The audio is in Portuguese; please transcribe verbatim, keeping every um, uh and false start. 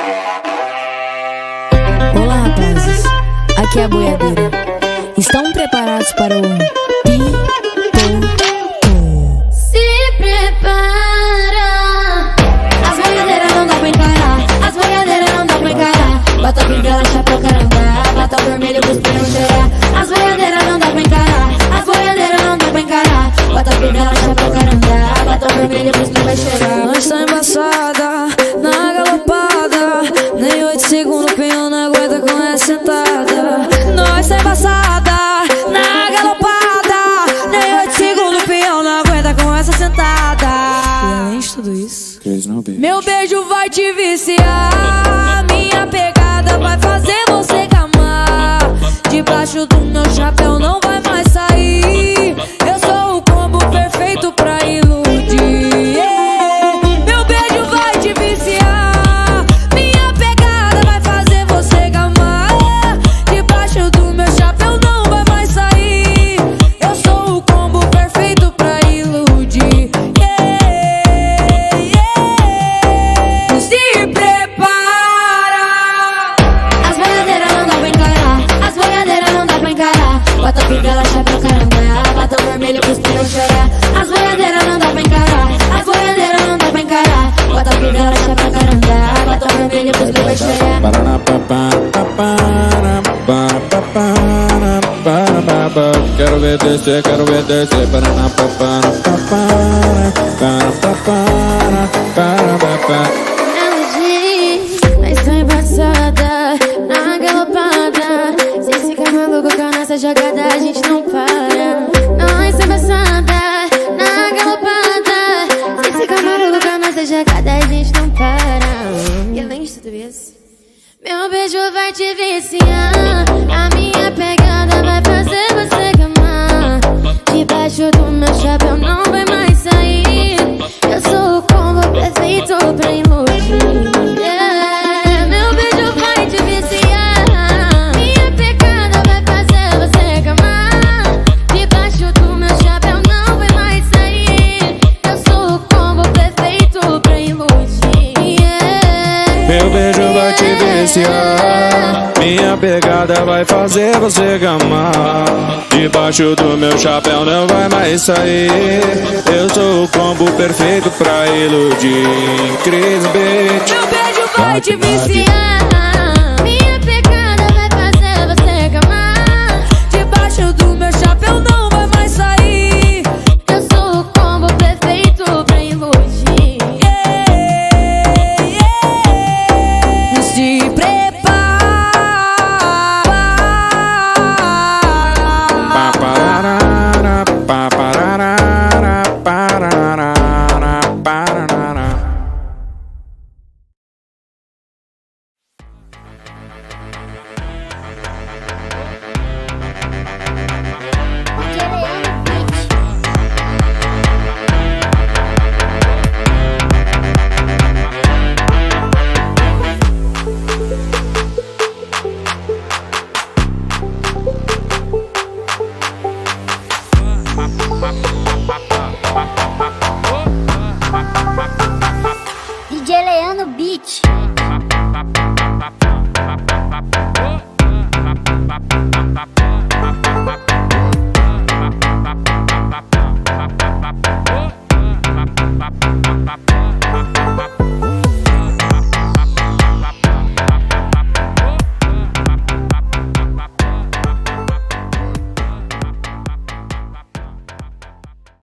Olá, rapazes, aqui é a boiadeira. Estão preparados para o Pi-Pô-Pô? Se prepara. As boiadeiras não dá pra encarar, as boiadeiras não dá pra encarar. Bota bengala, chapéu, caramba, bota vermelho pros pinos cheirar. As boiadeiras não dá pra encarar, as boiadeiras não dá pra encarar. Bota bengala, chapéu, caramba, bota vermelho pros pinos cheirar. Nós tá embaçada, na galopada, nem oito segundos o peão não aguenta com essa sentada. Nós tá embaçada, na galopada, nem oito segundos o peão não aguenta com essa sentada. E além de tudo isso, meu beijo vai te viciar, minha pegada vai fazer você gamar. Debaixo do meu chapéu não vai mais sair, eu sou o combo perfeito pra iludir. Yeah. Meu beijo vai te viciar, minha pegada vai fazer você gamar. Debaixo do meu chapéu não vai mais sair, eu sou o combo perfeito pra iludir. Yeah. Yeah. Se prepara. As boiadeiras não dá pra encarar, as boiadeiras não dá pra encarar. Bota bengala, chapéu, caramba, bota vermelho pros pinos chorar. As boiadeiras não dá pra encarar, as boiadeiras não dá pra encarar. Bota bengala, chapéu, caramba, bota vermelho pros pinos chorar. Quero ver descer, quero ver descer. Ela diz, mas tô embaçada, na galopada. Se ficar maluco com a nossa jogada, a gente não para. Nós tô embaçada, na galopada. Se ficar maluco com a nossa jogada, a gente não para. E além de tudo isso, meu beijo vai te viciar, a minha pegada vai fazer você gamar. Debaixo do meu chapéu não vai mais sair, eu sou o combo perfeito pra iludir. Yeah. Meu beijo vai te viciar, minha pegada vai fazer você gamar. Debaixo do meu chapéu não vai mais sair, eu sou o combo perfeito pra iludir. Yeah. Meu beijo vai te viciar, minha pegada vai fazer você gamar. Debaixo do meu chapéu não vai mais sair, eu sou o combo perfeito pra iludir. Chris Beat. Meu beijo vai te viciar, minha pegada vai fazer você gamar. Debaixo do meu chapéu não vai mais sair, eu sou o combo perfeito pra iludir. yeah, yeah. Se prepara. D J Leandro Beat.